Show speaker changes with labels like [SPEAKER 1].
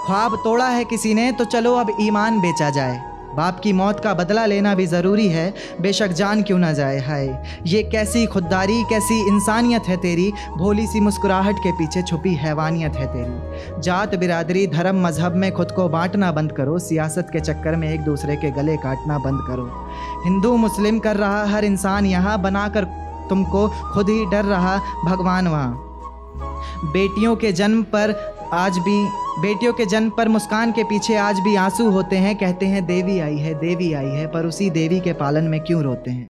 [SPEAKER 1] ख्वाब तोड़ा है किसी ने तो चलो अब ईमान बेचा जाए। बाप की मौत का बदला लेना भी ज़रूरी है, बेशक जान क्यों ना जाए। हाय ये कैसी खुददारी, कैसी इंसानियत है तेरी, भोली सी मुस्कुराहट के पीछे छुपी हैवानियत है तेरी। जात बिरादरी धर्म मजहब में खुद को बांटना बंद करो, सियासत के चक्कर में एक दूसरे के गले काटना बंद करो। हिंदू मुस्लिम कर रहा हर इंसान यहाँ, बनाकर तुमको खुद ही डर रहा भगवान वहाँ। बेटियों के जन्म पर मुस्कान के पीछे आज भी आंसू होते हैं। कहते हैं देवी आई है, देवी आई है, पर उसी देवी के पालन में क्यों रोते हैं।